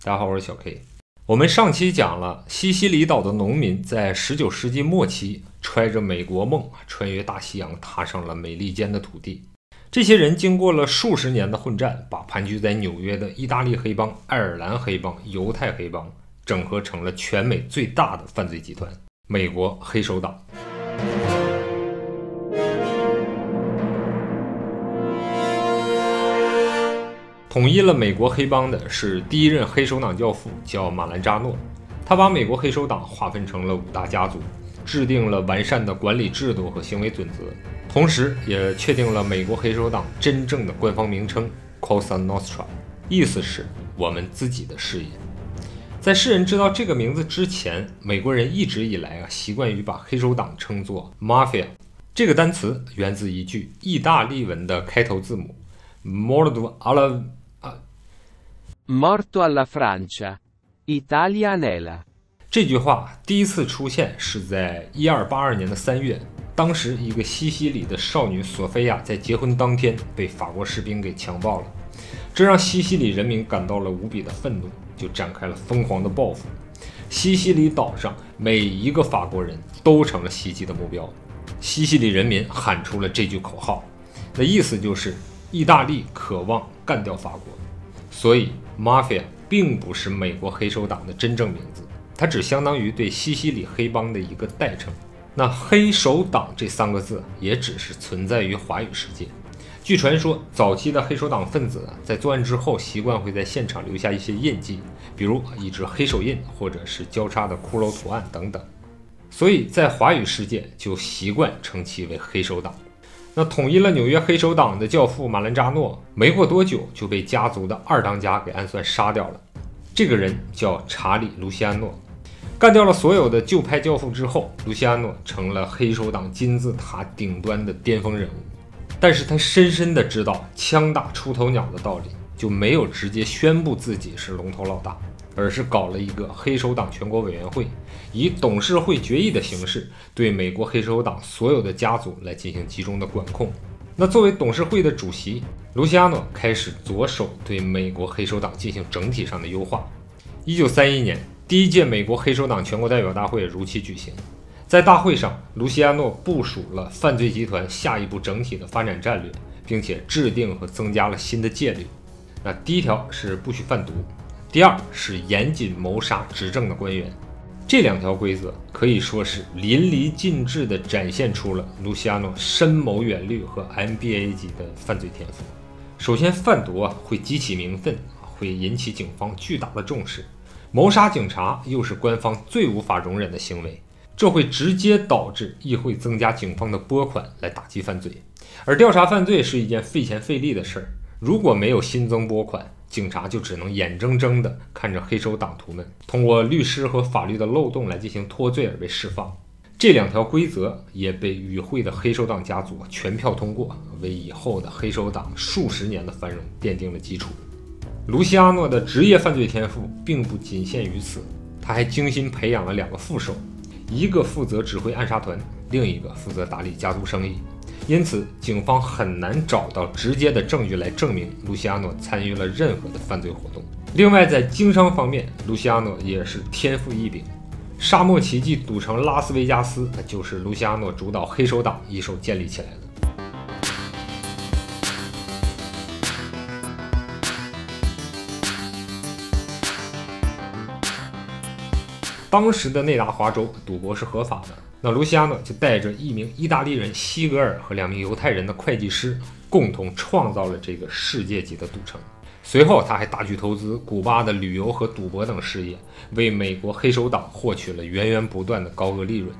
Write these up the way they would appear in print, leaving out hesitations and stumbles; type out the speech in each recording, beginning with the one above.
大家好，我是小 K。我们上期讲了西西里岛的农民在19世纪末期揣着美国梦，穿越大西洋，踏上了美利坚的土地。这些人经过了数十年的混战，把盘踞在纽约的意大利黑帮、爱尔兰黑帮、犹太黑帮整合成了全美最大的犯罪集团——美国黑手党。统一了美国黑帮的是第一任黑手党教父，叫马兰扎诺。他把美国黑手党划分成了5大家族，制定了完善的管理制度和行为准则，同时也确定了美国黑手党真正的官方名称 Cosa Nostra， 意思是我们自己的事业。在世人知道这个名字之前，美国人一直以来习惯于把黑手党称作 Mafia。这个单词源自一句意大利文的开头字母 Morto alla Francia, Italianella。 这句话第一次出现是在1282年的3月，当时一个西西里的少女索菲亚在结婚当天被法国士兵给强暴了，这让西西里人民感到了无比的愤怒，就展开了疯狂的报复。西西里岛上每一个法国人都成了袭击的目标。西西里人民喊出了这句口号，那意思就是意大利渴望干掉法国。所以 Mafia 并不是美国黑手党的真正名字，它只相当于对西西里黑帮的一个代称。那黑手党这3个字也只是存在于华语世界。据传说，早期的黑手党分子在作案之后习惯会在现场留下一些印记，比如一只黑手印或者是交叉的骷髅图案等等，所以在华语世界就习惯称其为黑手党。那统一了纽约黑手党的教父马兰扎诺没过多久就被家族的2当家给暗算杀掉了。这个人叫查理·卢西安诺。干掉了所有的旧派教父之后，卢西安诺成了黑手党金字塔顶端的巅峰人物。但是他深深地知道枪打出头鸟的道理，就没有直接宣布自己是龙头老大，而是搞了一个黑手党全国委员会，以董事会决议的形式对美国黑手党所有的家族来进行集中的管控。那作为董事会的主席，卢西安诺开始着手对美国黑手党进行整体上的优化。1931年，第1届美国黑手党全国代表大会如期举行。在大会上，卢西安诺部署了犯罪集团下一步整体的发展战略，并且制定和增加了新的戒律。那第1条是不许贩毒，第2是严谨谋杀执政的官员。这2条规则可以说是淋漓尽致地展现出了卢西安诺深谋远虑和 MBA 级的犯罪天赋。首先，贩毒会激起民愤，会引起警方巨大的重视。谋杀警察又是官方最无法容忍的行为，这会直接导致议会增加警方的拨款来打击犯罪。而调查犯罪是一件费钱费力的事儿，如果没有新增拨款，警察就只能眼睁睁地看着黑手党徒们通过律师和法律的漏洞来进行脱罪而被释放。这2条规则也被与会的黑手党家族全票通过，为以后的黑手党数十年的繁荣奠定了基础。卢西阿诺的职业犯罪天赋并不仅限于此，他还精心培养了2个副手，一个负责指挥暗杀团，另一个负责打理家族生意。因此警方很难找到直接的证据来证明卢西阿诺参与了任何的犯罪活动。另外，在经商方面，卢西阿诺也是天赋异禀。沙漠奇迹赌城拉斯维加斯就是卢西阿诺主导黑手党一手建立起来的。当时的内达华州赌博是合法的，那卢西安诺就带着1名意大利人西格尔和2名犹太人的会计师，共同创造了这个世界级的赌城。随后他还大举投资古巴的旅游和赌博等事业，为美国黑手党获取了源源不断的高额利润。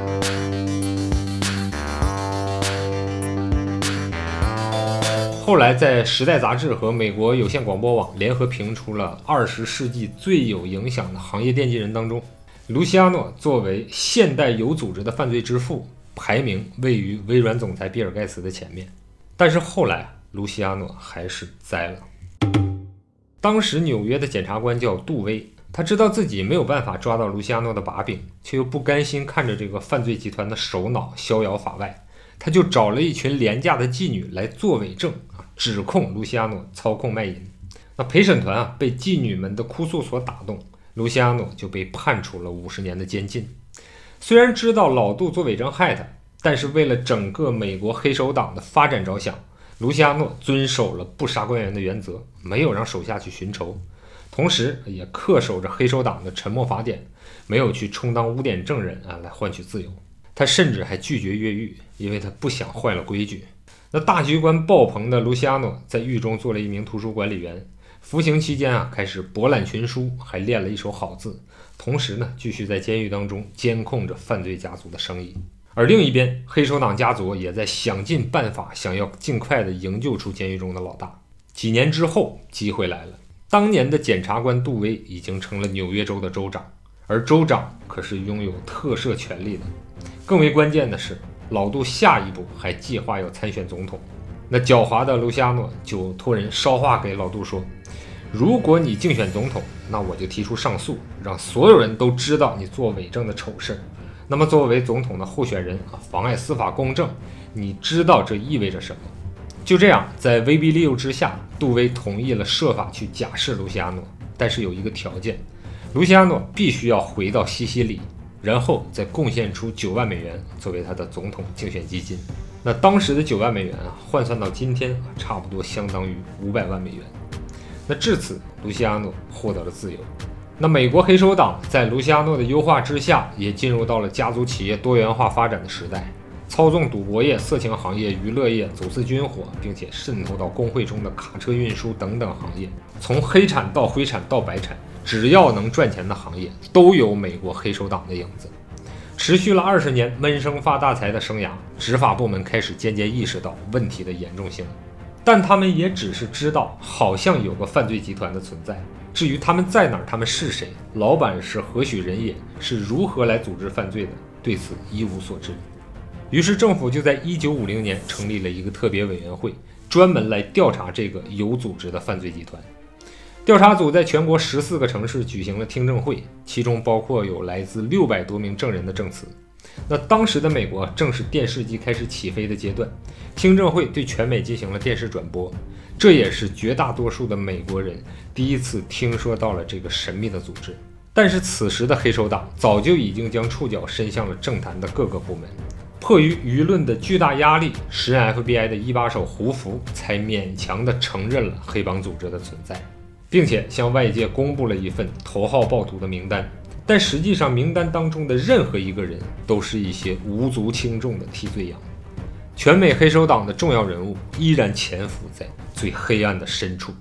后来在《时代》杂志和美国有线广播网联合评出了20世纪最有影响的行业奠基人当中，卢西阿诺作为现代有组织的犯罪之父，排名位于微软总裁比尔盖茨的前面。但是后来卢西阿诺还是栽了。当时纽约的检察官叫杜威，他知道自己没有办法抓到卢西阿诺的把柄，却又不甘心看着这个犯罪集团的首脑逍遥法外，他就找了一群廉价的妓女来作伪证，指控卢西阿诺操控卖淫。 那陪审团被妓女们的哭诉所打动，卢西亚诺就被判处了50年的监禁。虽然知道老杜做伪证害他，但是为了整个美国黑手党的发展着想，卢西亚诺遵守了不杀官员的原则，没有让手下去寻仇，同时也恪守着黑手党的沉默法典，没有去充当污点证人来换取自由。他甚至还拒绝越狱，因为他不想坏了规矩。那大局观爆棚的卢西亚诺在狱中做了一名图书管理员，服刑期间开始博览群书，还练了一手好字，同时继续在监狱当中监控着犯罪家族的生意。而另一边，黑手党家族也在想尽办法，想要尽快的营救出监狱中的老大。几年之后，机会来了，当年的检察官杜威已经成了纽约州的州长，而州长可是拥有特赦权力的。更为关键的是，老杜下一步还计划要参选总统。那狡猾的卢西亚诺就托人捎话给老杜说，如果你竞选总统，那我就提出上诉，让所有人都知道你做伪证的丑事。那么作为总统的候选人妨碍司法公正，你知道这意味着什么？就这样，在威逼利诱之下，杜威同意了设法去假释卢西亚诺，但是有一个条件，卢西亚诺必须要回到西西里，然后再贡献出9万美元作为他的总统竞选基金。那当时的9万美元换算到今天差不多相当于500万美元。那至此，卢西亚诺获得了自由。那美国黑手党在卢西亚诺的优化之下，也进入到了家族企业多元化发展的时代，操纵赌博业、色情行业、娱乐业，走私军火，并且渗透到工会中的卡车运输等等行业。从黑产到灰产到白产，只要能赚钱的行业，都有美国黑手党的影子。持续了20年闷声发大财的生涯，执法部门开始渐渐意识到问题的严重性，但他们也只是知道好像有个犯罪集团的存在，至于他们在哪儿，他们是谁，老板是何许人也，是如何来组织犯罪的，对此一无所知。于是政府就在1950年成立了一个特别委员会，专门来调查这个有组织的犯罪集团。调查组在全国14个城市举行了听证会，其中包括有来自600多名证人的证词。那当时的美国正是电视机开始起飞的阶段，听证会对全美进行了电视转播，这也是绝大多数的美国人第一次听说到了这个神秘的组织。但是此时的黑手党早就已经将触角伸向了政坛的各个部门，迫于舆论的巨大压力，时任 FBI 的一把手胡佛才勉强地承认了黑帮组织的存在，并且向外界公布了一份头号暴徒的名单。但实际上名单当中的任何一个人都是一些无足轻重的替罪羊。全美黑手党的重要人物依然潜伏在最黑暗的深处。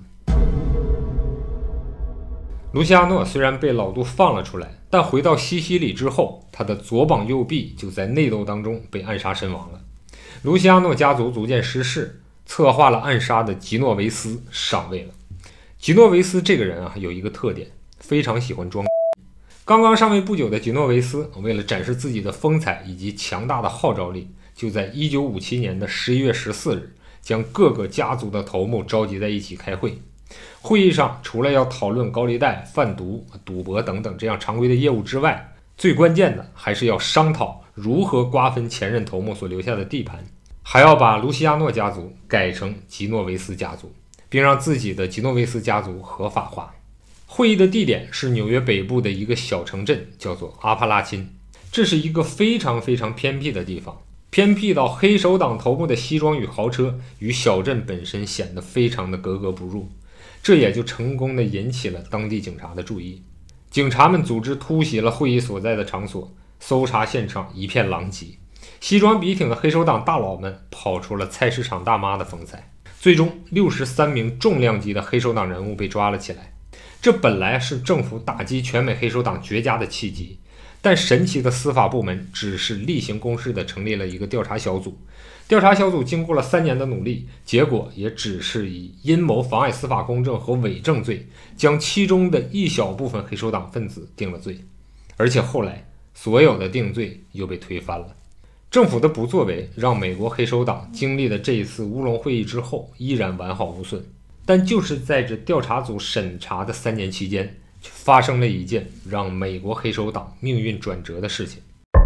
卢西亚诺虽然被老杜放了出来，但回到西西里之后，他的左膀右臂就在内斗当中被暗杀身亡了。卢西亚诺家族逐渐失势，策划了暗杀的吉诺维斯上位了。吉诺维斯这个人有一个特点，非常喜欢装。刚刚上位不久的吉诺维斯，为了展示自己的风采以及强大的号召力，就在1957年的11月14日，将各个家族的头目召集在一起开会。会议上，除了要讨论高利贷、贩毒、赌博等等这样常规的业务之外，最关键的还是要商讨如何瓜分前任头目所留下的地盘，还要把卢西亚诺家族改成吉诺维斯家族，并让自己的吉诺维斯家族合法化。会议的地点是纽约北部的一个小城镇，叫做阿帕拉钦。这是一个非常非常偏僻的地方，偏僻到黑手党头目的西装与豪车与小镇本身显得非常的格格不入，这也就成功的引起了当地警察的注意。警察们组织突袭了会议所在的场所，搜查现场一片狼藉，西装笔挺的黑手党大佬们跑出了菜市场大妈的风采。最终63名重量级的黑手党人物被抓了起来。这本来是政府打击全美黑手党绝佳的契机，但神奇的司法部门只是例行公事的成立了一个调查小组。调查小组经过了3年的努力，结果也只是以阴谋妨碍司法公正和伪证罪，将其中的一小部分黑手党分子定了罪，而且后来所有的定罪又被推翻了。政府的不作为让美国黑手党经历了这一次乌龙会议之后依然完好无损，但就是在这调查组审查的3年期间，却发生了一件让美国黑手党命运转折的事情。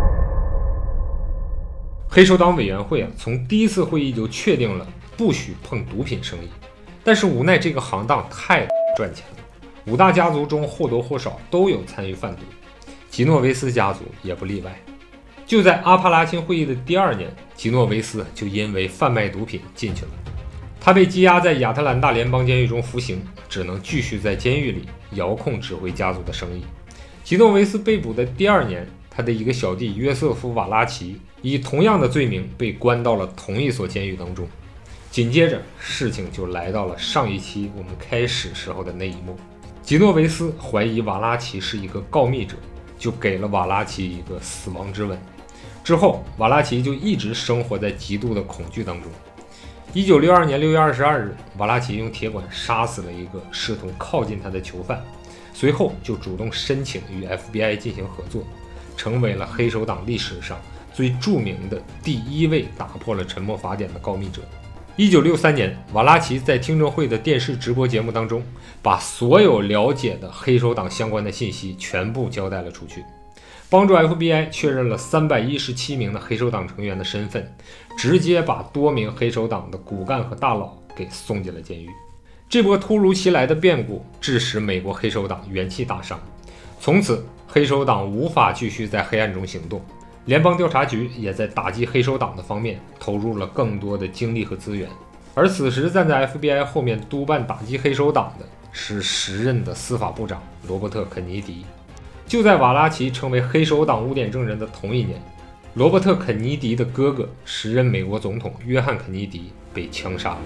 黑手党委员会从第一次会议就确定了不许碰毒品生意，但是无奈这个行当太赚钱了。五大家族中或多或少都有参与贩毒，吉诺维斯家族也不例外。就在阿帕拉钦会议的第2年，吉诺维斯就因为贩卖毒品进去了。他被羁押在亚特兰大联邦监狱中服刑，只能继续在监狱里遥控指挥家族的生意。吉诺维斯被捕的第2年，他的一个小弟约瑟夫·瓦拉奇以同样的罪名被关到了同一所监狱当中。紧接着，事情就来到了上一期我们开始时候的那一幕。吉诺维斯怀疑瓦拉奇是一个告密者，就给了瓦拉奇一个死亡之吻。之后，瓦拉奇就一直生活在极度的恐惧当中。1962年6月22日，瓦拉奇用铁管杀死了一个试图靠近他的囚犯，随后就主动申请与 FBI 进行合作，成为了黑手党历史上最著名的第1位打破了沉默法典的告密者。1963年，瓦拉奇在听证会的电视直播节目当中，把所有了解的黑手党相关的信息全部交代了出去，帮助 FBI 确认了317名的黑手党成员的身份，直接把多名黑手党的骨干和大佬给送进了监狱。这波突如其来的变故致使美国黑手党元气大伤，从此黑手党无法继续在黑暗中行动。联邦调查局也在打击黑手党的方面投入了更多的精力和资源，而此时站在 FBI 后面督办打击黑手党的是时任的司法部长罗伯特·肯尼迪。就在瓦拉奇成为黑手党污点证人的同一年，罗伯特·肯尼迪的哥哥，时任美国总统约翰·肯尼迪被枪杀了。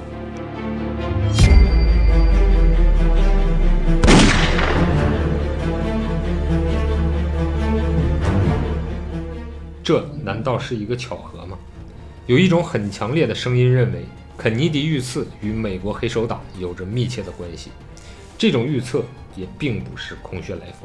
这难道是一个巧合吗？有一种很强烈的声音认为，肯尼迪遇刺与美国黑手党有着密切的关系。这种预测也并不是空穴来风。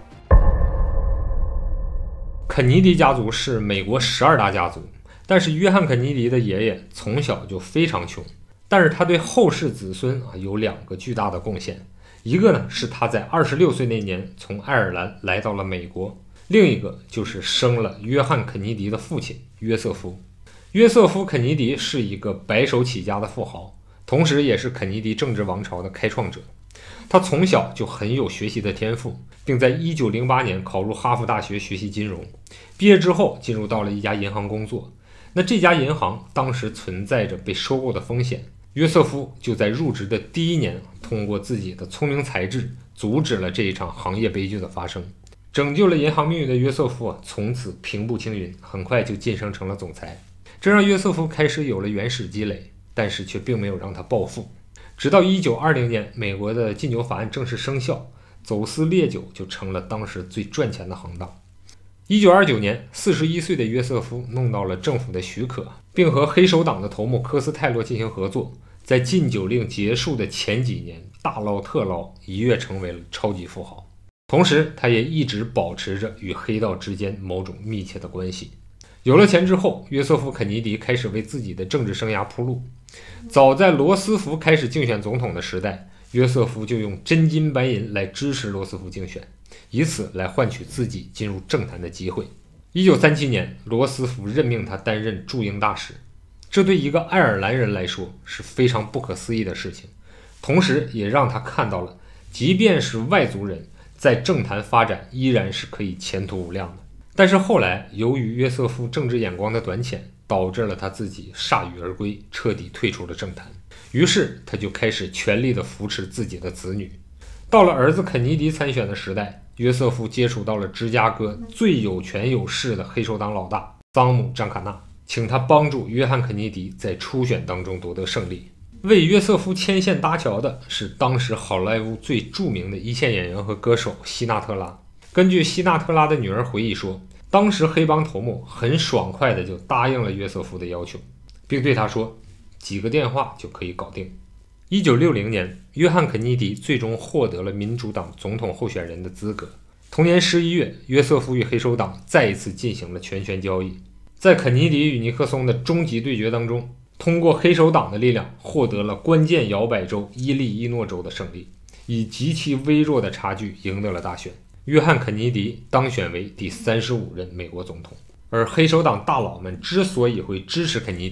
肯尼迪家族是美国12大家族，但是约翰·肯尼迪的爷爷从小就非常穷，但是他对后世子孙有2个巨大的贡献。一个呢是他在26岁那年从爱尔兰来到了美国，另一个就是生了约翰·肯尼迪的父亲约瑟夫。约瑟夫·肯尼迪是一个白手起家的富豪，同时也是肯尼迪政治王朝的开创者。他从小就很有学习的天赋，并在1908年考入哈佛大学学习金融。毕业之后进入到了一家银行工作。那这家银行当时存在着被收购的风险，约瑟夫就在入职的第1年，通过自己的聪明才智，阻止了这一场行业悲剧的发生。拯救了银行命运的约瑟夫从此平步青云，很快就晋升成了总裁。这让约瑟夫开始有了原始积累，但是却并没有让他暴富。直到1920年，美国的禁酒法案正式生效，走私烈酒就成了当时最赚钱的行当。1929年，41岁的约瑟夫弄到了政府的许可，并和黑手党的头目科斯泰洛进行合作，在禁酒令结束的前几年大捞特捞，一跃成为了超级富豪。同时，他也一直保持着与黑道之间某种密切的关系。有了钱之后，约瑟夫·肯尼迪开始为自己的政治生涯铺路。早在罗斯福开始竞选总统的时代，约瑟夫就用真金白银来支持罗斯福竞选，以此来换取自己进入政坛的机会。1937年，罗斯福任命他担任驻英大使，这对一个爱尔兰人来说是非常不可思议的事情，同时也让他看到了，即便是外族人在政坛发展依然是可以前途无量的。但是后来，由于约瑟夫政治眼光的短浅，导致了他自己铩羽而归，彻底退出了政坛。于是他就开始全力地扶持自己的子女。到了儿子肯尼迪参选的时代，约瑟夫接触到了芝加哥最有权有势的黑手党老大桑姆·张卡纳，请他帮助约翰·肯尼迪在初选当中夺得胜利。为约瑟夫牵线搭桥的是当时好莱坞最著名的一线演员和歌手希纳特拉。根据希纳特拉的女儿回忆说，当时黑帮头目很爽快的就答应了约瑟夫的要求，并对他说几个电话就可以搞定。1960年，约翰·肯尼迪最终获得了民主党总统候选人的资格。同年11月，约瑟夫与黑手党再一次进行了拳拳交易。在肯尼迪与尼克松的终极对决当中，通过黑手党的力量获得了关键摇摆州伊利伊诺州的胜利，以极其微弱的差距赢得了大选。约翰·肯尼迪当选为第35任美国总统。而黑手党大佬们之所以会支持肯尼迪，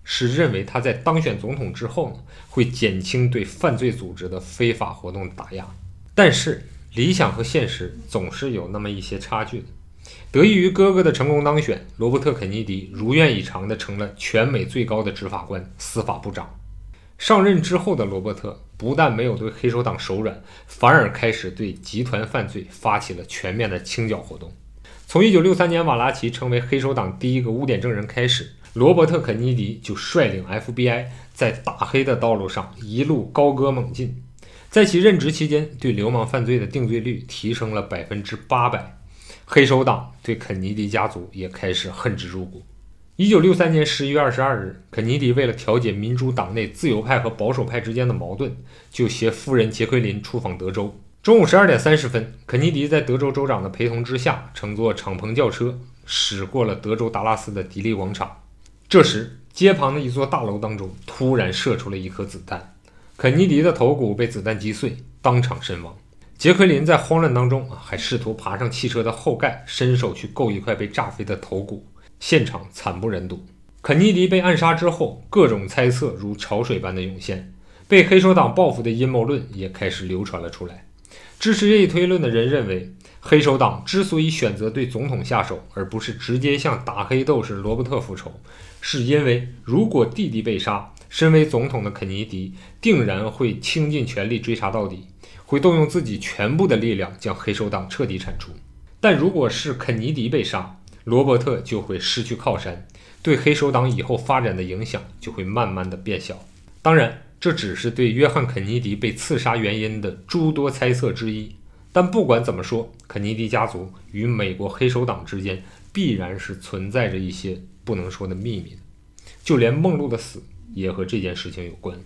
是认为他在当选总统之后呢，会减轻对犯罪组织的非法活动的打压。但是理想和现实总是有那么一些差距的。得益于哥哥的成功当选，罗伯特·肯尼迪如愿以偿地成了全美最高的执法官、司法部长。上任之后的罗伯特不但没有对黑手党手软，反而开始对集团犯罪发起了全面的清剿活动。从1963年瓦拉奇成为黑手党第一个污点证人开始，罗伯特·肯尼迪就率领 FBI 在打黑的道路上一路高歌猛进。在其任职期间，对流氓犯罪的定罪率提升了800%。黑手党对肯尼迪家族也开始恨之入骨。1963年11月22日，肯尼迪为了调解民主党内自由派和保守派之间的矛盾，就携夫人杰奎琳出访德州。中午12点30分，肯尼迪在德州州长的陪同之下，乘坐敞篷轿车驶过了德州达拉斯的迪利广场。这时，街旁的一座大楼当中突然射出了一颗子弹，肯尼迪的头骨被子弹击碎，当场身亡。杰奎琳在慌乱当中还试图爬上汽车的后盖，伸手去够一块被炸飞的头骨，现场惨不忍睹。肯尼迪被暗杀之后，各种猜测如潮水般的涌现，被黑手党报复的阴谋论也开始流传了出来。支持这一推论的人认为，黑手党之所以选择对总统下手，而不是直接向打黑斗士罗伯特复仇，是因为如果弟弟被杀，身为总统的肯尼迪定然会倾尽全力追查到底，会动用自己全部的力量将黑手党彻底铲除。但如果是肯尼迪被杀，罗伯特就会失去靠山，对黑手党以后发展的影响就会慢慢的变小。当然，这只是对约翰·肯尼迪被刺杀原因的诸多猜测之一。但不管怎么说，肯尼迪家族与美国黑手党之间必然是存在着一些不能说的秘密的，就连梦露的死也和这件事情有关。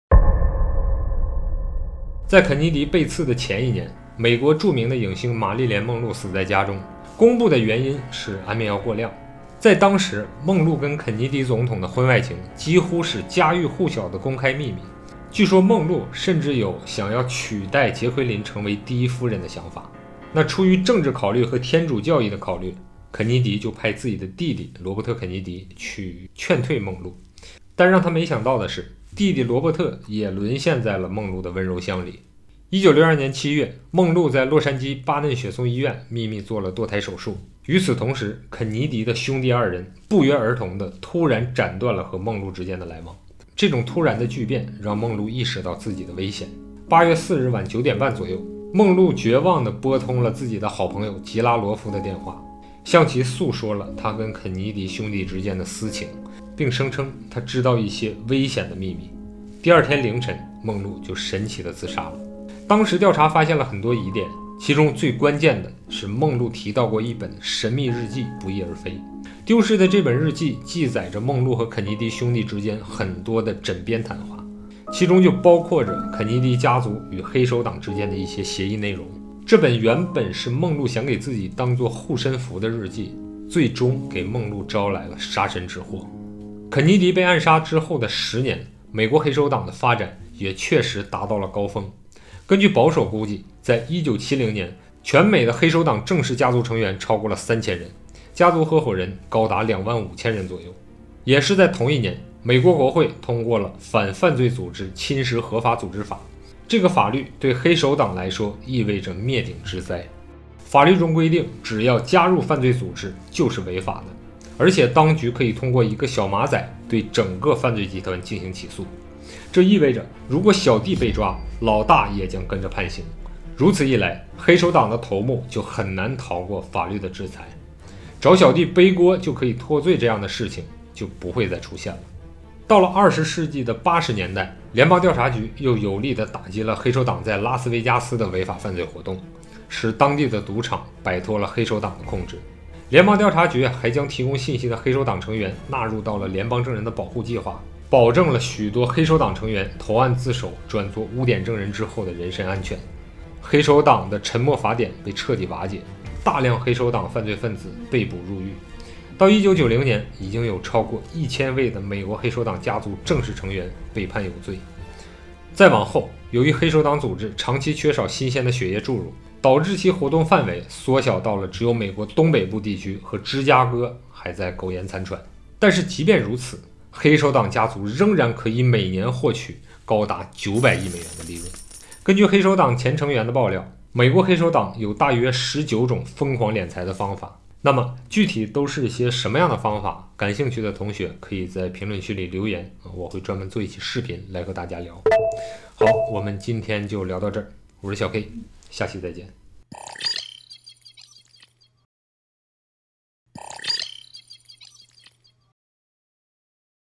在肯尼迪被刺的前一年，美国著名的影星玛丽莲·梦露死在家中，公布的原因是安眠药过量。在当时，梦露跟肯尼迪总统的婚外情几乎是家喻户晓的公开秘密。据说梦露甚至有想要取代杰奎琳成为第一夫人的想法。那出于政治考虑和天主教义的考虑，肯尼迪就派自己的弟弟罗伯特·肯尼迪去劝退梦露。但让他没想到的是，弟弟罗伯特也沦陷在了梦露的温柔乡里。1962年7月，梦露在洛杉矶巴嫩雪松医院秘密做了堕胎手术。与此同时，肯尼迪的兄弟二人不约而同地突然斩断了和梦露之间的来往。这种突然的巨变让梦露意识到自己的危险。8月4日晚9点半左右，梦露绝望地拨通了自己的好朋友吉拉罗夫的电话，向其诉说了他跟肯尼迪兄弟之间的私情，并声称他知道一些危险的秘密。第二天凌晨，梦露就神奇地自杀了。当时调查发现了很多疑点，其中最关键的是梦露提到过一本神秘日记不翼而飞。丢失的这本日记记载着梦露和肯尼迪兄弟之间很多的枕边谈话，其中就包括着肯尼迪家族与黑手党之间的一些协议内容。这本原本是梦露想给自己当做护身符的日记，最终给梦露招来了杀身之祸。肯尼迪被暗杀之后的10年，美国黑手党的发展也确实达到了高峰。根据保守估计，在1970年，全美的黑手党正式家族成员超过了3000人，家族合伙人高达25000人左右。也是在同一年，美国国会通过了反犯罪组织侵蚀合法组织法。这个法律对黑手党来说意味着灭顶之灾。法律中规定，只要加入犯罪组织就是违法的，而且当局可以通过一个小马仔对整个犯罪集团进行起诉。这意味着，如果小弟被抓，老大也将跟着判刑。如此一来，黑手党的头目就很难逃过法律的制裁。找小弟背锅就可以脱罪，这样的事情就不会再出现了。到了20世纪的80年代，联邦调查局又有力地打击了黑手党在拉斯维加斯的违法犯罪活动，使当地的赌场摆脱了黑手党的控制。联邦调查局还将提供信息的黑手党成员纳入到了联邦证人的保护计划，保证了许多黑手党成员投案自首转做污点证人之后的人身安全。黑手党的沉默法典被彻底瓦解，大量黑手党犯罪分子被捕入狱。到1990年，已经有超过1000位的美国黑手党家族正式成员被判有罪。再往后，由于黑手党组织长期缺少新鲜的血液注入，导致其活动范围缩小到了只有美国东北部地区和芝加哥还在苟延残喘。但是即便如此， 黑手党家族仍然可以每年获取高达900亿美元的利润。根据黑手党前成员的爆料，美国黑手党有大约19种疯狂敛财的方法。那么具体都是一些什么样的方法？感兴趣的同学可以在评论区里留言，我会专门做一期视频来和大家聊。好，我们今天就聊到这儿，我是小 K，下期再见。